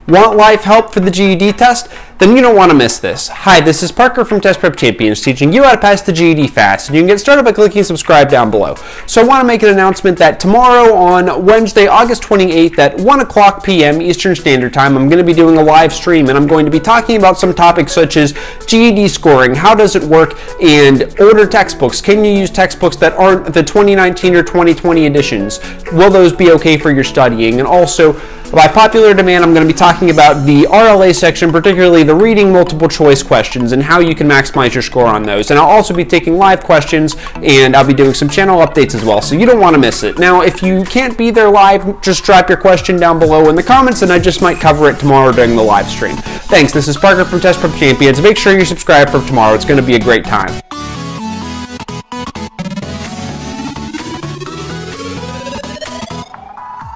Want live help for the GED test? Then you don't want to miss this. Hi, this is Parker from Test Prep Champions teaching you how to pass the GED fast, and you can get started by clicking subscribe down below. So I want to make an announcement that tomorrow on Wednesday, August 28th at 1 p.m. Eastern Standard Time, I'm going to be doing a live stream, and I'm going to be talking about some topics such as GED scoring, how does it work, and older textbooks. Can you use textbooks that aren't the 2019 or 2020 editions? Will those be okay for your studying? And also, by popular demand, I'm going to be talking about the RLA section, particularly the reading multiple choice questions and how you can maximize your score on those. And I'll also be taking live questions, and I'll be doing some channel updates as well, so you don't want to miss it. Now, if you can't be there live, just drop your question down below in the comments, and I just might cover it tomorrow during the live stream. Thanks. This is Parker from Test Prep Champions. Make sure you subscribe for tomorrow. It's going to be a great time.